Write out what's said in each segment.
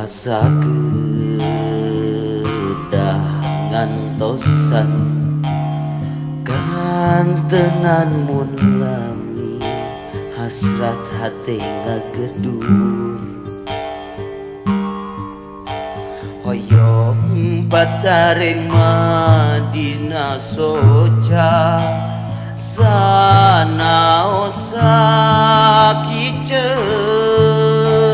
Asa kedah ngantosan kantenan mun lami hasrat hati ngagedur hoyong bataring Madinah soca sanaosa kiceu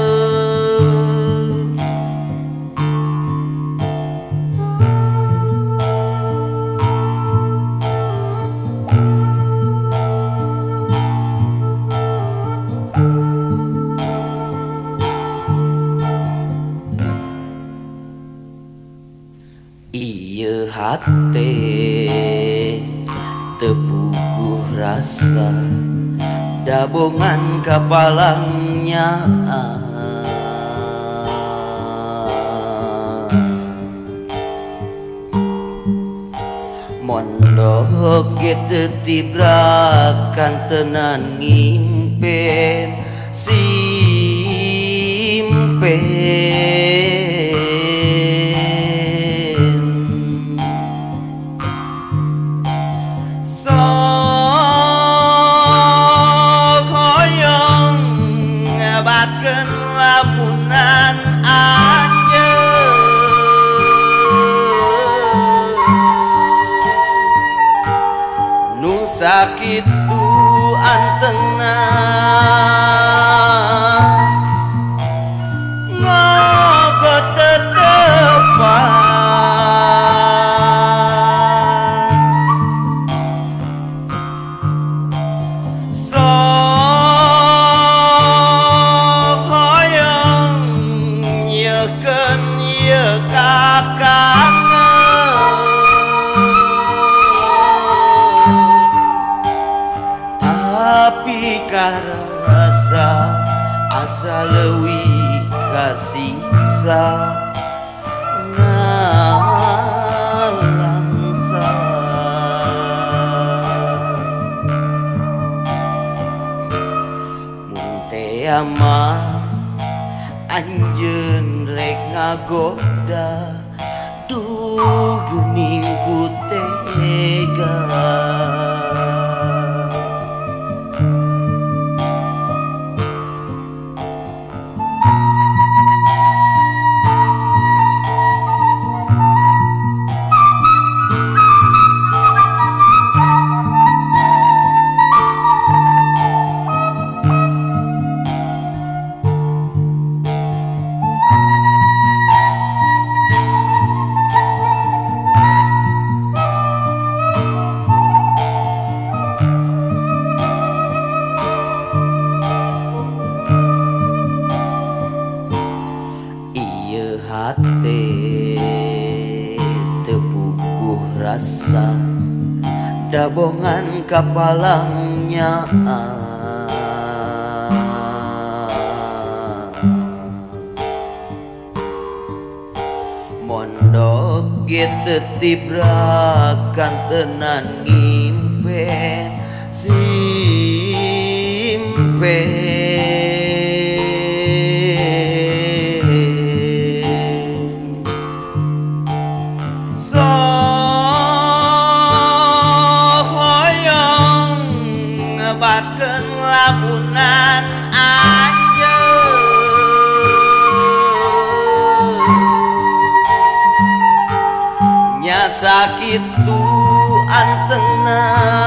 ieu hate tepuguh rasa dabongan kapalangnya mondok gitu tibrakan tenan ngimpen simpen batkeun lamunan anjeun nu sakitu antengna ngogot tetepan tapi karasa asa leuwih kasisa ngalangsa mun teh mah anjeun rek ngagoda duh geuning ku tega hate tepuguh rasa dabongan kapalangnya mondok gitu tibrakan tenan ngimpen simpen batkeun lamunan anjeun nya sakitu antengna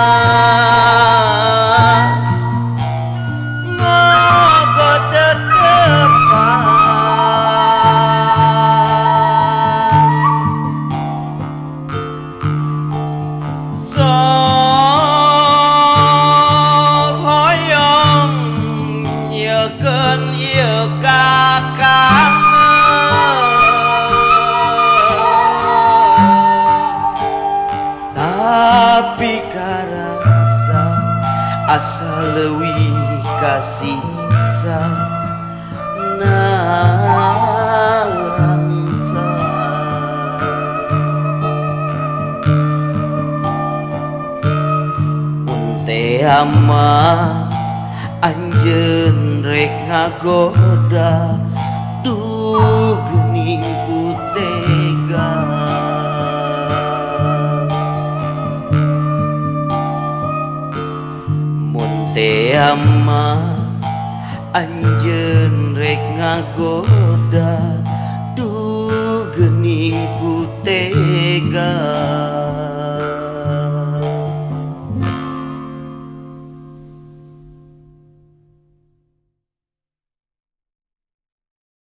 ngogot tetepan ieu kakang tapi karasa asa leuwih kasisa nalangsa mun teh mah anjeun rek ngagoda duh ama anjeun rek ngagoda